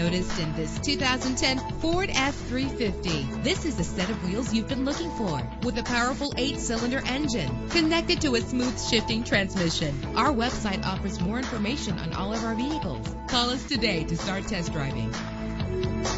noticed in this 2010 Ford F-350. This is the set of wheels you've been looking for, with a powerful 8-cylinder engine connected to a smooth shifting transmission. Our website offers more information on all of our vehicles. Call us today to start test driving.